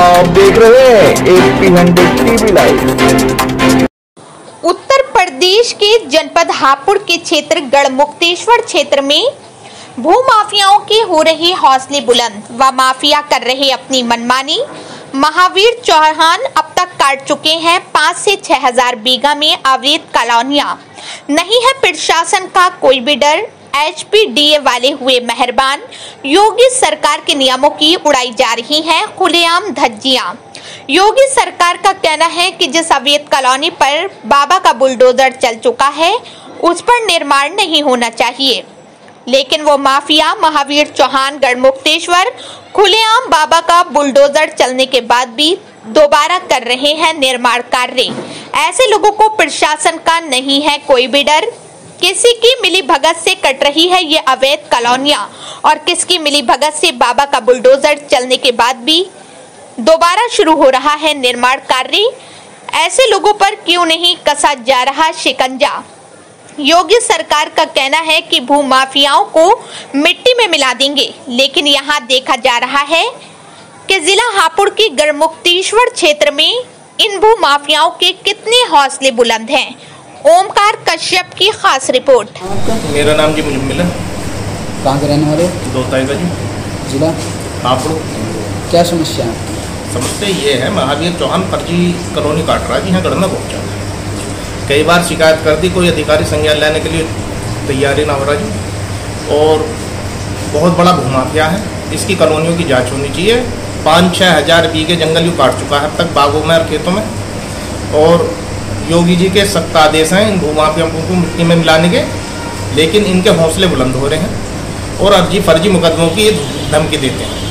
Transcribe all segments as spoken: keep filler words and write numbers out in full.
आप देख रहे हैं AP hundred TV live. Uttar Pradesh के जनपद हापुड़ के क्षेत्र गढ़मुक्तेश्वर क्षेत्र में भूमाफियाओं के हो रहे हौसले बुलंद व माफिया कर रहे अपनी मनमानी। महावीर चौहान अब तक काट चुके हैं पाँच से छह हजार बीघा में अवैध कॉलोनियां। नहीं है प्रशासन का कोई भी डर। एच पी डी ए वाले हुए मेहरबान। योगी सरकार के नियमों की उड़ाई जा रही हैं खुलेआम धज्जियां। योगी सरकार का कहना है कि जिस अवैध कॉलोनी पर बाबा का बुलडोजर चल चुका है उस पर निर्माण नहीं होना चाहिए, लेकिन वो माफिया महावीर चौहान गढ़मुक्तेश्वर खुलेआम बाबा का बुलडोजर चलने के बाद भी दोबारा कर रहे हैं निर्माण कार्य। ऐसे लोगों को प्रशासन का नहीं है कोई भी डर। किसी की मिली भगत से कट रही है ये अवैध कॉलोनियां और किसकी मिली भगत से बाबा का बुलडोजर चलने के बाद भी दोबारा शुरू हो रहा है निर्माण कार्य। ऐसे लोगों पर क्यों नहीं कसा जा रहा शिकंजा। योगी सरकार का कहना है कि भू माफियाओं को मिट्टी में मिला देंगे, लेकिन यहाँ देखा जा रहा है कि जिला हापुड़ के गढ़मुक्तेश्वर क्षेत्र में इन भू माफियाओं के कितने हौसले बुलंद हैं। ओमकार कश्यप की खास रिपोर्ट। मेरा नाम जी मुजम्मिल है। कहाँ के रहने वाले? दोताई का जी। जिला हापुड़। क्या समस्या है? समस्या ये है, महावीर चौहान फर्जी कॉलोनी काट रहा है जी, यहाँ गढ़ में पहुँचा है। कई बार शिकायत कर दी, कोई अधिकारी संज्ञान लेने के लिए तैयारी ना हो रहा जी। और बहुत बड़ा भूमाफिया है, इसकी कॉलोनियों की जाँच होनी चाहिए। पाँच छः हज़ार बीघे जंगल यूँ काट चुका है अब तक बागों में और खेतों में। और योगी जी के सख्त आदेश हैं इन भूमाफियाओं को मिट्टी में मिलाने के, लेकिन इनके हौसले बुलंद हो रहे हैं और अर्जी फर्जी मुकदमों की धमकी देते हैं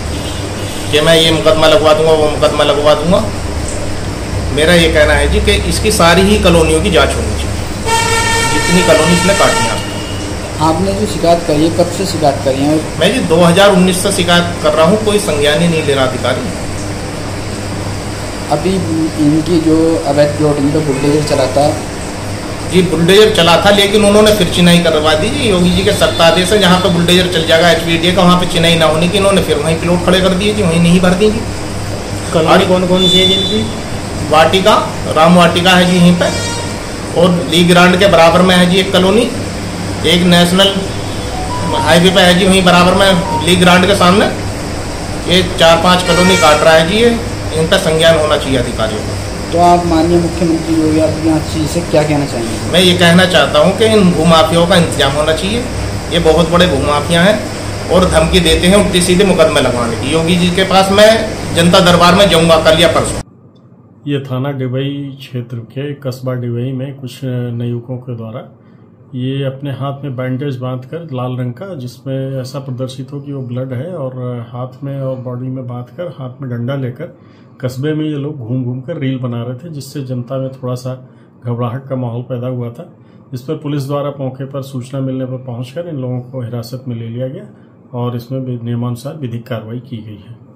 कि मैं ये मुकदमा लगवा दूंगा, वो मुकदमा लगवा दूंगा। मेरा ये कहना है जी कि इसकी सारी ही कॉलोनियों की जांच होनी चाहिए, जितनी कॉलोनी इसने काटी है। आपने जो शिकायत करी है, कब से शिकायत करी है? मैं जी दो हज़ार उन्नीस से शिकायत कर रहा हूँ, कोई संज्ञान ही नहीं ले रहा अधिकारी। अभी इनकी जो अवैध प्लॉटिंग पे बुलडोजर चला था जी, बुलडोजर चला था, लेकिन उन्होंने फिर चिनाई करवा दी जी। योगी जी के सख्त आदेश है, जहाँ पे बुलडोजर चल जाएगा एच पी डी ए का, वहाँ पे चिनाई ना होने की इन्होंने फिर वहीं प्लॉट खड़े कर दिए जी, वहीं नहीं भर दी जी। कॉलोनी कौन कौन सी है जिनकी? वाटिका, राम वाटिका है जी यहीं पे, और ली ग्रांड के बराबर में है जी एक कॉलोनी। एक नेशनल हाईवे पे है जी, वहीं बराबर में ली ग्रांड के सामने। ये चार पाँच कॉलोनी काट रहा है जी, ये इन पर संज्ञान होना चाहिए अधिकारियों को। तो आप माननीय मुख्यमंत्री योगी आदित्यनाथ से क्या कहना चाहेंगे? मैं ये कहना चाहता हूँ कि इन भूमाफियाओं का इंतजाम होना चाहिए। ये बहुत बड़े भूमाफिया हैं और धमकी देते हैं उल्टी सीधे मुकदमे लगवाने की। योगी जी के पास मैं जनता दरबार में जाऊँगा कल या परसों। ये थाना डिवई क्षेत्र के कस्बा डिवई में कुछ नयुवकों के द्वारा ये अपने हाथ में बैंडेज बांधकर लाल रंग का, जिसमें ऐसा प्रदर्शित हो कि वो ब्लड है, और हाथ में और बॉडी में बांधकर हाथ में डंडा लेकर कस्बे में ये लोग घूम घूम कर रील बना रहे थे, जिससे जनता में थोड़ा सा घबराहट का माहौल पैदा हुआ था। जिस पर पुलिस द्वारा मौके पर सूचना मिलने पर पहुंचकर इन लोगों को हिरासत में ले लिया गया और इसमें नियमानुसार विधिक कार्रवाई की गई है।